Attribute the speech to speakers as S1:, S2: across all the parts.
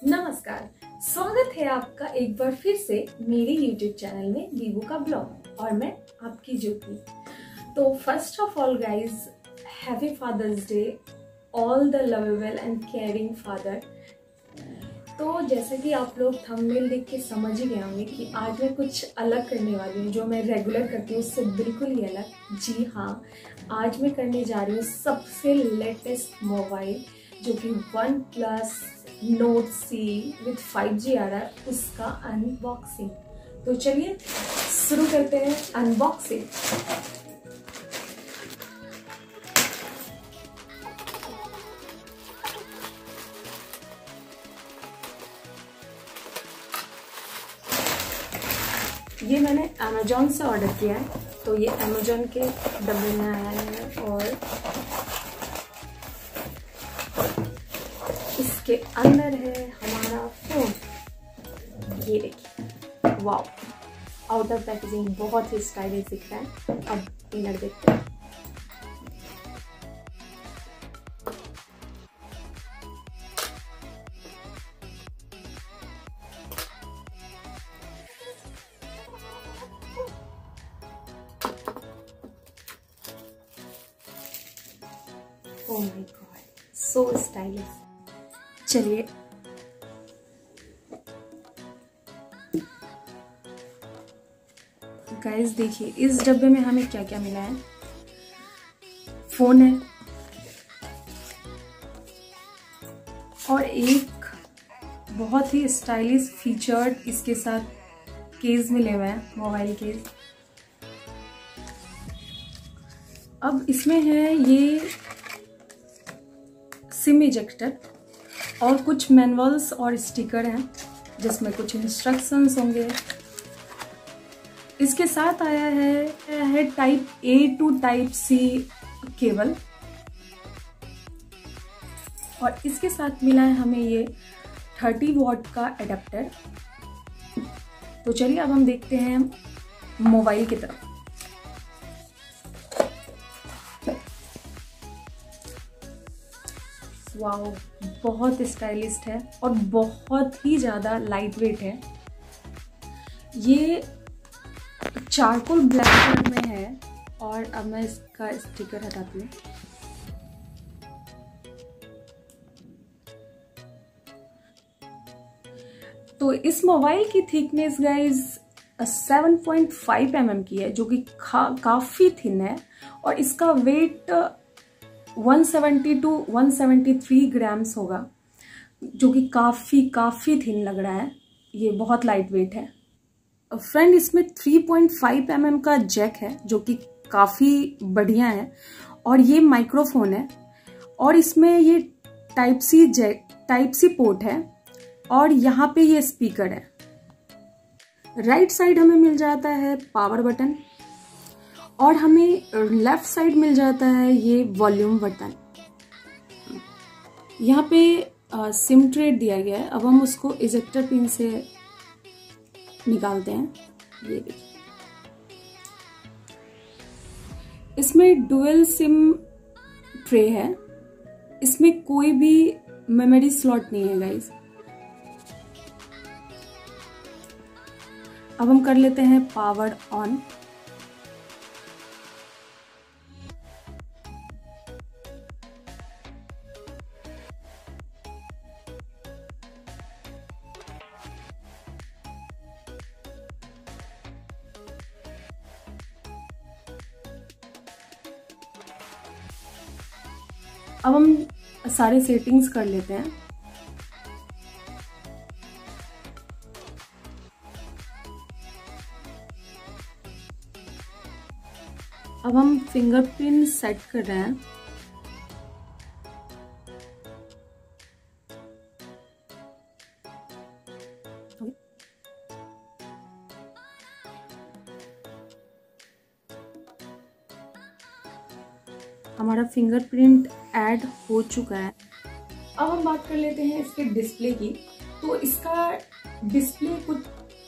S1: नमस्कार, स्वागत है आपका एक बार फिर से मेरे YouTube चैनल में दीबू का ब्लॉग और मैं आपकी ज्योति। तो first of all guys, happy father's day all the lovable and caring father. तो जैसा कि आप लोग थंबनेल देख के समझ ही गए होंगे कि आज मैं कुछ अलग करने वाली हूँ, जो मैं रेगुलर करती हूँ उससे बिल्कुल ही अलग। जी हाँ, आज मैं करने जा रही हूँ सबसे लेटेस्ट मोबाइल जो कि OnePlus Nord C with 5G आ रहा है, उसका अनबॉक्सिंग। तो चलिए शुरू करते हैं अनबॉक्सिंग। ये मैंने Amazon से ऑर्डर किया है, तो ये Amazon के डब्बे में आया है और इसके अंदर है हमारा फोन। ये देखिए, वाओ, आउट ऑफ पैकेजिंग बहुत ही स्टाइलिश दिख रहा है। अब इनर देखते हैं। Oh my god, so stylish. चलिए गाइस देखिए, इस डब्बे में हमें क्या क्या मिला है। फोन है और एक बहुत ही स्टाइलिश फीचर्ड इसके साथ केस मिले हुए हैं, मोबाइल केस। अब इसमें है ये सिम इजेक्टर और कुछ मैनुअल्स और स्टिकर हैं जिसमें कुछ इंस्ट्रक्शंस होंगे। इसके साथ आया है type A to type C cable और इसके साथ मिला है हमें ये 30 वॉट का एडाप्टर। तो चलिए अब हम देखते हैं मोबाइल की तरफ। वाओ, बहुत स्टाइलिस्ट है और बहुत ही ज़्यादा लाइट वेट है। ये चारकोल ब्लैक कलर में है और अब मैं इसका स्टिकर हटाती हूँ। तो इस मोबाइल की थिकनेस गाइज 7.5 mm की है, जो कि काफ़ी थिन है और इसका वेट 170 to 173 ग्राम्स होगा, जो कि काफ़ी थिन लग रहा है। ये बहुत लाइट वेट है। फ्रेंड, इसमें 3.5 mm का जैक है जो कि काफ़ी बढ़िया है और ये माइक्रोफोन है और इसमें ये टाइप सी पोर्ट है और यहाँ पे ये स्पीकर है। राइट साइड हमें मिल जाता है पावर बटन और हमें लेफ्ट साइड मिल जाता है ये वॉल्यूम बटन। यहाँ पे सिम ट्रे दिया गया है। अब हम उसको इजेक्टर पिन से निकालते हैं। ये देखिए, इसमें डुअल सिम ट्रे है। इसमें कोई भी मेमोरी स्लॉट नहीं है गाइस। अब हम कर लेते हैं पावर ऑन। अब हम सारे सेटिंग्स कर लेते हैं। अब हम फिंगरप्रिंट सेट कर रहे हैं। हमारा फिंगरप्रिंट ऐड हो चुका है। अब हम बात कर लेते हैं इसके डिस्प्ले की। तो इसका डिस्प्ले कुछ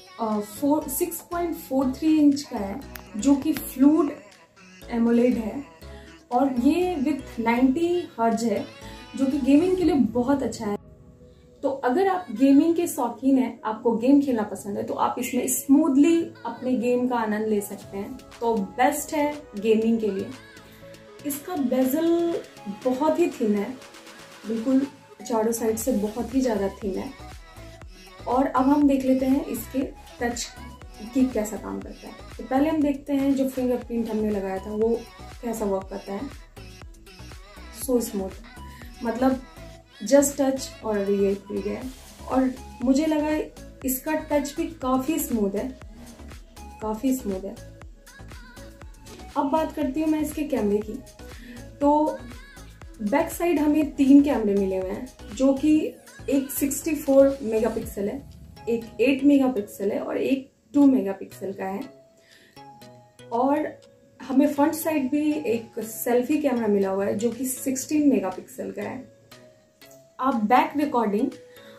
S1: 6.43 इंच का है, जो कि फ्लूड एमोलेड है और ये विथ 90 हर्ट्ज है, जो कि गेमिंग के लिए बहुत अच्छा है। तो अगर आप गेमिंग के शौकीन हैं, आपको गेम खेलना पसंद है, तो आप इसमें स्मूथली अपने गेम का आनंद ले सकते हैं। तो बेस्ट है गेमिंग के लिए। इसका बेजल बहुत ही थिन है, बिल्कुल चारों साइड से बहुत ही ज़्यादा थिन है। और अब हम देख लेते हैं इसके टच की कैसा काम करता है। तो पहले हम देखते हैं जो फिंगरप्रिंट हमने लगाया था वो कैसा वर्क करता है। सो स्मूथ, मतलब जस्ट टच और ये खुल गया। और मुझे लगा इसका टच भी काफ़ी स्मूथ है, काफ़ी स्मूथ है। अब बात करती हूँ मैं इसके कैमरे की। तो बैक साइड हमें 3 कैमरे मिले हुए हैं, जो कि एक 64 मेगापिक्सल है, एक 8 मेगापिक्सल है और एक 2 मेगापिक्सल का है। और हमें फ्रंट साइड भी एक सेल्फी कैमरा मिला हुआ है जो कि 16 मेगापिक्सल का है। आप बैक रिकॉर्डिंग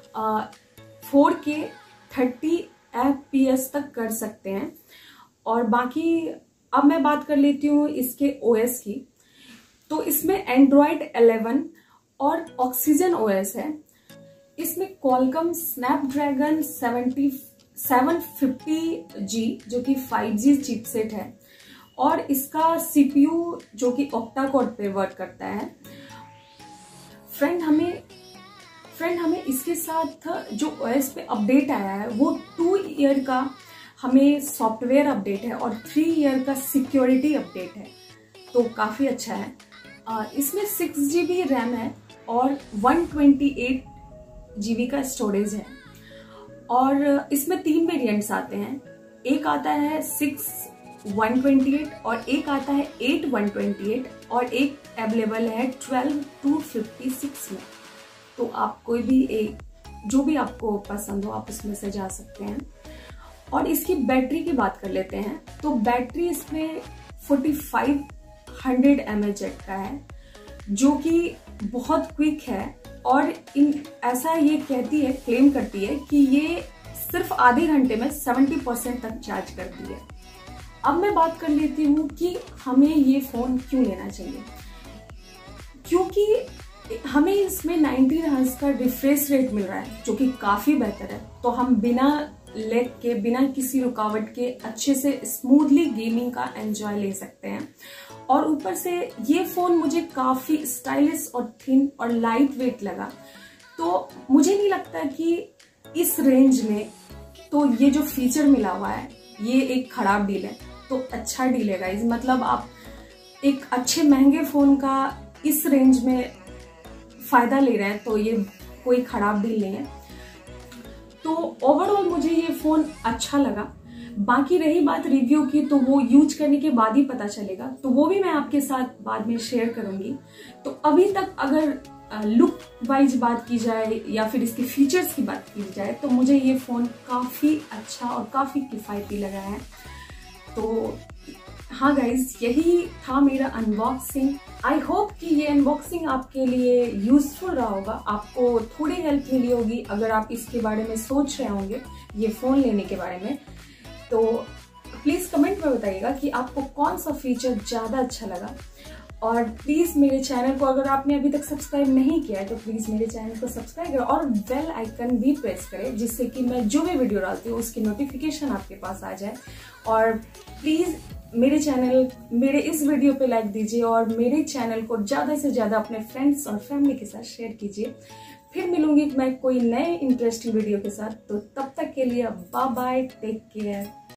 S1: 4K 30 FPS तक कर सकते हैं। और बाकी अब मैं बात कर लेती हूँ इसके OS की। तो इसमें Android 11 और Oxygen OS है। इसमें Qualcomm Snapdragon 750G जो कि 5G चिपसेट है, और इसका CPU जो कि ऑक्टा कोर पे वर्क करता है। फ्रेंड हमें इसके साथ जो OS पे अपडेट आया है वो 2 ईयर का हमें सॉफ्टवेयर अपडेट है और 3 ईयर का सिक्योरिटी अपडेट है, तो काफ़ी अच्छा है। इसमें 6GB रैम है और 128GB का स्टोरेज है। और इसमें 3 वेरिएंट्स आते हैं, एक आता है 6/128 और एक आता है 8/128 और एक अवेलेबल है 12/256 में। तो आप कोई भी एक जो भी आपको पसंद हो आप उसमें से जा सकते हैं। और इसकी बैटरी की बात कर लेते हैं। तो बैटरी इसमें 4500 mAh का है, जो कि बहुत क्विक है। और ऐसा ये क्लेम करती है कि ये सिर्फ आधे घंटे में 70% तक चार्ज करती है। अब मैं बात कर लेती हूँ कि हमें ये फोन क्यों लेना चाहिए। क्योंकि हमें इसमें 19 हर्ट्ज का रिफ्रेश रेट मिल रहा है, जो कि काफी बेहतर है। तो हम बिना लेग के, बिना किसी रुकावट के अच्छे से स्मूथली गेमिंग का एंजॉय ले सकते हैं। और ऊपर से ये फोन मुझे काफी स्टाइलिश और थिन और लाइट वेट लगा। तो मुझे नहीं लगता कि इस रेंज में तो ये जो फीचर मिला हुआ है ये एक खराब डील है। तो अच्छा डील है गाइस, मतलब आप एक अच्छे महंगे फोन का इस रेंज में फायदा ले रहे हैं, तो ये कोई खराब डील नहीं है। तो ओवरऑल मुझे ये फोन अच्छा लगा। बाकी रही बात रिव्यू की, तो वो यूज करने के बाद ही पता चलेगा, तो वो भी मैं आपके साथ बाद में शेयर करूंगी। तो अभी तक अगर लुक वाइज बात की जाए या फिर इसके फीचर्स की बात की जाए, तो मुझे ये फोन काफी अच्छा और काफी किफायती लगा है। तो हाँ गाइज, यही था मेरा अनबॉक्सिंग। आई होप कि ये अनबॉक्सिंग आपके लिए यूजफुल रहा होगा, आपको थोड़ी हेल्प मिली होगी अगर आप इसके बारे में सोच रहे होंगे, ये फोन लेने के बारे में। तो प्लीज कमेंट में बताइएगा कि आपको कौन सा फीचर ज्यादा अच्छा लगा। और प्लीज मेरे चैनल को अगर आपने अभी तक सब्सक्राइब नहीं किया है तो प्लीज मेरे चैनल को सब्सक्राइब करें और बेल आइकन भी प्रेस करें, जिससे कि मैं जो भी वीडियो डालती हूँ उसकी नोटिफिकेशन आपके पास आ जाए। और प्लीज मेरे इस वीडियो पे लाइक दीजिए और मेरे चैनल को ज्यादा से ज्यादा अपने फ्रेंड्स और फैमिली के साथ शेयर कीजिए। फिर मिलूंगी मैं कोई नए इंटरेस्टिंग वीडियो के साथ। तो तब तक के लिए बाय बाय, टेक केयर।